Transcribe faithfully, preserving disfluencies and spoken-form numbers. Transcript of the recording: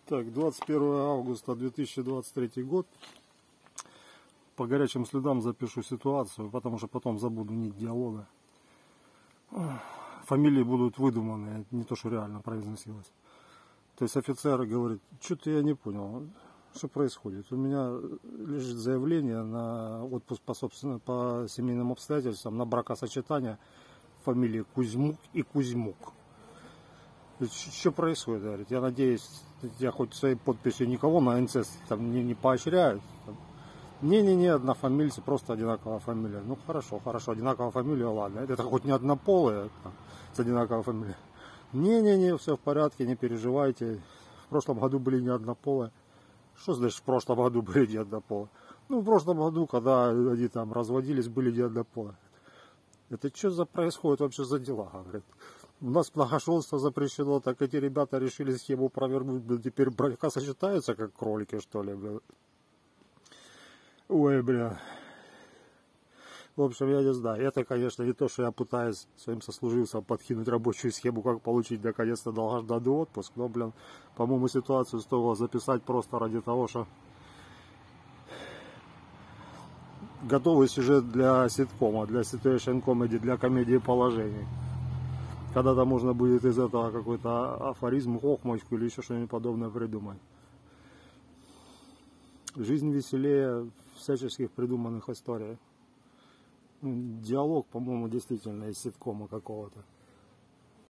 Так, двадцать первое августа две тысячи двадцать третий год. По горячим следам запишу ситуацию, потому что потом забуду нить диалога. Фамилии будут выдуманные, не то, что реально произносилось. То есть офицер говорит, что-то я не понял, что происходит. У меня лежит заявление на отпуск по, собственно, по семейным обстоятельствам, на бракосочетание фамилии Кузьмук и Кузьмук. Что происходит, говорит? Я надеюсь, я хоть своей подписью никого на инцест там не, не поощряют. Не-не-не, однофамильцы, просто одинаковая фамилия. Ну хорошо, хорошо, одинаковая фамилия, ладно. Это хоть не однополая, с одинаковой фамилией. Не-не-не, все в порядке, не переживайте. В прошлом году были не однополые. Что значит в прошлом году были не однополые? Ну, в прошлом году, когда они там разводились, были не однополые. Это что за происходит вообще за дела, говорит? У нас многошенство запрещено, так эти ребята решили схему провернуть, блин, теперь брака сочетаются как кролики, что ли, блин. Ой, бля. В общем, я не знаю. Это, конечно, не то, что я пытаюсь своим сослуживцам подкинуть рабочую схему, как получить наконец-то долгожданный отпуск. Но, блин, по-моему, ситуацию стоило записать просто ради того, что готовый сюжет для ситкома, для situation comedy, для комедии положений. Когда-то можно будет из этого какой-то афоризм, хохмочку или еще что-нибудь подобное придумать. Жизнь веселее всяческих придуманных историй. Диалог, по-моему, действительно из ситкома какого-то.